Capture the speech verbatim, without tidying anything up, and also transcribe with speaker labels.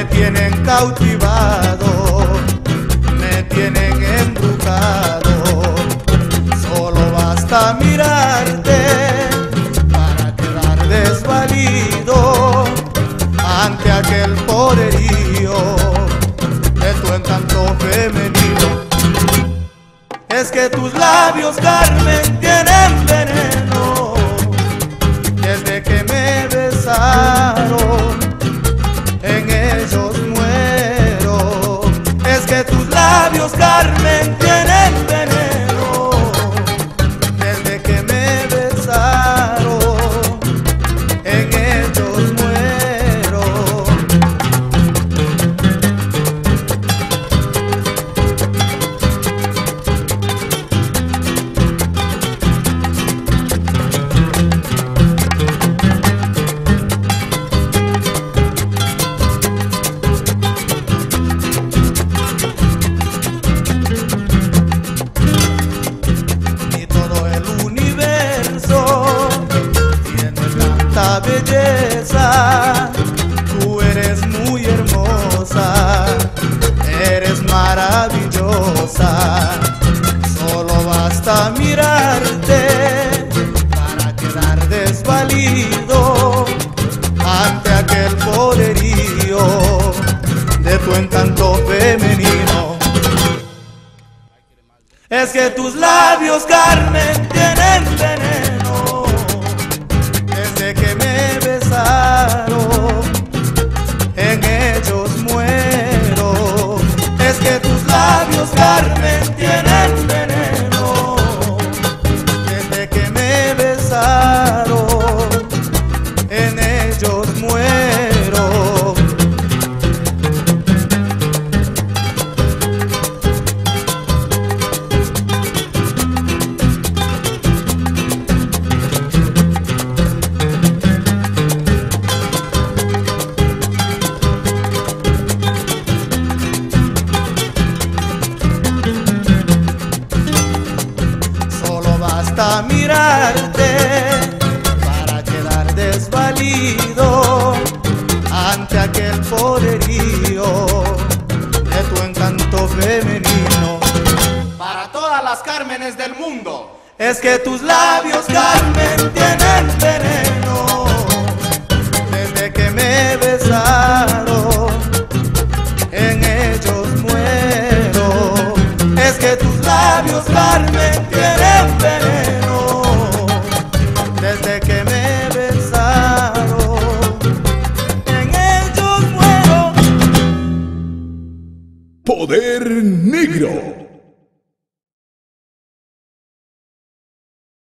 Speaker 1: me tienen cautivado, me tienen embrujado. Solo basta mirarte para quedar desvalido ante aquel poderío de tu encanto femenino. Es que tus labios, Carmen, tienen veneno desde que me besaron, en ellos muero. Es que tus labios, Carmen, tienen veneno desde que me besaron, en ellos muero. Belleza, tú eres muy hermosa, eres maravillosa. Solo basta mirarte para quedar desvalido ante aquel poderío de tu encanto femenino. Es que tus labios, Carmen, tienen veneno desde que me besaron, en ellos muero. Es que tus labios, Carmen, tienen veneno desde que me besaron, en ellos muero. Basta mirarte para quedar desvalido ante aquel poderío de tu encanto femenino.
Speaker 2: Para todas las Cármenes del mundo.
Speaker 1: Es que tus labios, Carmen, tienen veneno desde que me besaron, en ellos muero. Es que tus labios, Carmen, tienen veneno desde que me besaron, en ellos muero.
Speaker 3: Poder Negro.